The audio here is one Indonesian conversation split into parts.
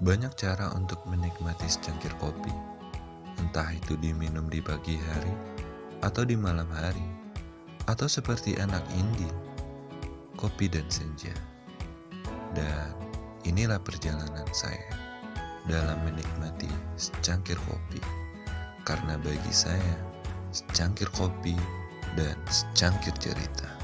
Banyak cara untuk menikmati secangkir kopi, entah itu diminum di pagi hari atau di malam hari, atau seperti anak indie, kopi dan senja. Dan inilah perjalanan saya dalam menikmati secangkir kopi, karena bagi saya, secangkir kopi dan secangkir cerita.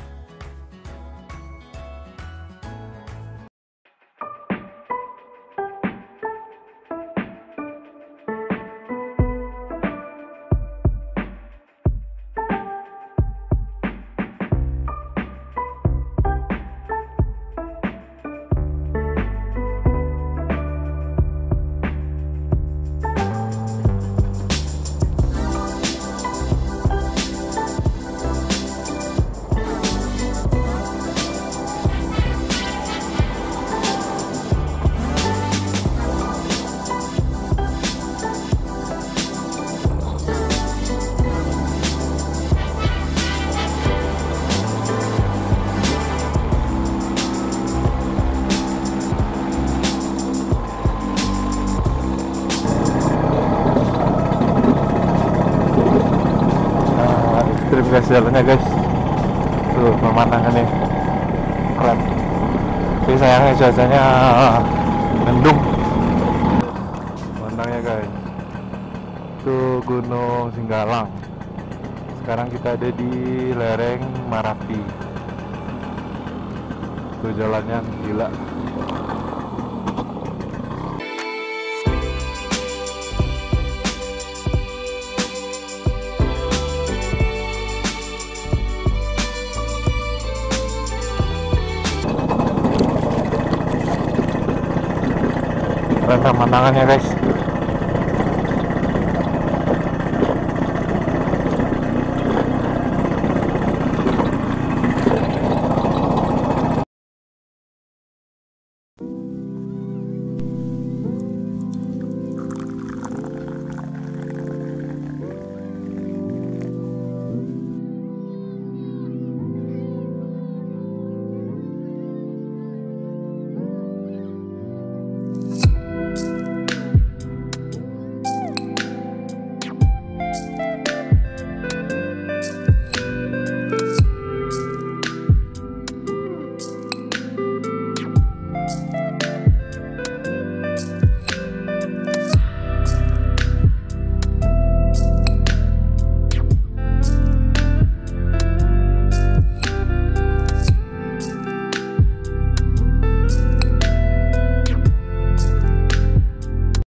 Trip guys, jalannya guys, tuh pemandangannya keren. Tapi sayangnya cuacanya mendung. Pemandangannya guys, itu Gunung Singgalang. Sekarang kita ada di lereng Marapi. Tuh jalannya gila. Keren pemandangannya guys.